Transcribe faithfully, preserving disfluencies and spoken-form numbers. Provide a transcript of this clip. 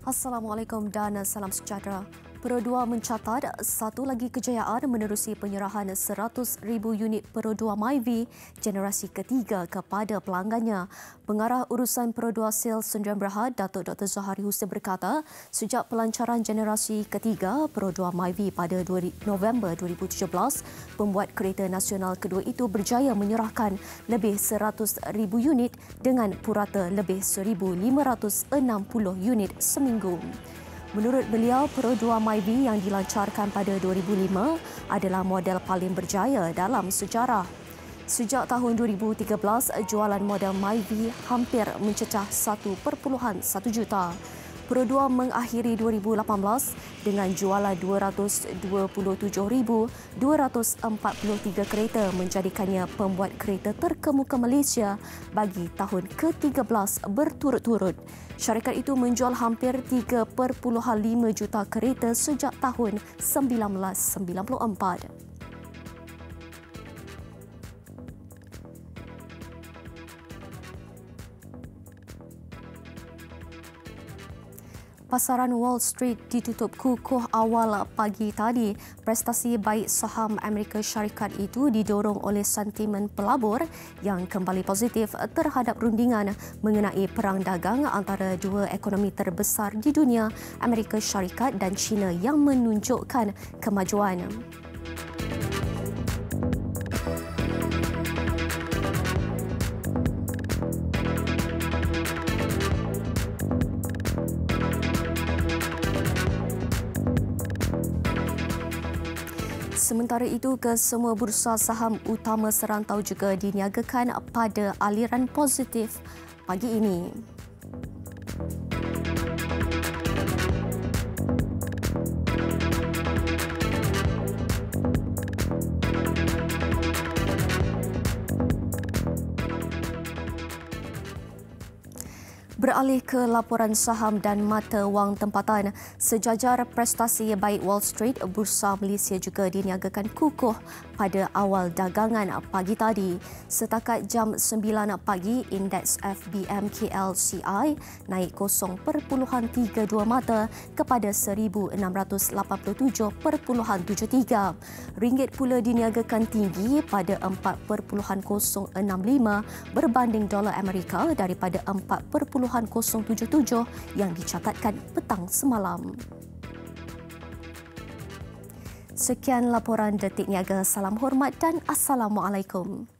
Assalamualaikum dan salam sejahtera. Perodua mencatat satu lagi kejayaan menerusi penyerahan seratus ribu unit Perodua Myvi generasi ketiga kepada pelanggannya. Pengarah Urusan Perodua Sales Sdn Bhd, Datuk Doktor Zahari Hussein berkata, sejak pelancaran generasi ketiga Perodua Myvi pada November dua ribu tujuh belas, pembuat kereta nasional kedua itu berjaya menyerahkan lebih seratus ribu unit dengan purata lebih seribu lima ratus enam puluh unit seminggu. Menurut beliau, Perodua Myvi yang dilancarkan pada dua ribu lima adalah model paling berjaya dalam sejarah. Sejak tahun dua ribu tiga belas, jualan model Myvi hampir mencecah satu perpuluhan satu juta. Perodua mengakhiri dua ribu lapan belas dengan jualan dua ratus dua puluh tujuh ribu dua ratus empat puluh tiga kereta, menjadikannya pembuat kereta terkemuka Malaysia bagi tahun ke tiga belas berturut-turut. Syarikat itu menjual hampir tiga perpuluhan lima juta kereta sejak tahun seribu sembilan ratus sembilan puluh empat. Pasaran Wall Street ditutup kukuh awal pagi tadi. Prestasi baik saham Amerika Syarikat itu didorong oleh sentimen pelabur yang kembali positif terhadap rundingan mengenai perang dagang antara dua ekonomi terbesar di dunia, Amerika Syarikat dan China, yang menunjukkan kemajuan. Sementara itu, kesemua bursa saham utama serantau juga diniagakan pada aliran positif pagi ini. Beralih ke laporan saham dan mata wang tempatan, sejajar prestasi baik Wall Street, Bursa Malaysia juga diniagakan kukuh pada awal dagangan pagi tadi. Setakat jam sembilan pagi, indeks F B M K L C I naik kosong perpuluhan tiga dua mata kepada seribu enam ratus lapan puluh tujuh perpuluhan tujuh tiga. Ringgit pula diniagakan tinggi pada empat perpuluhan kosong enam lima berbanding dolar Amerika daripada empat perpuluhan kosong tujuh tujuh yang dicatatkan petang semalam. Sekian laporan Detik Niaga. Salam hormat dan Assalamualaikum.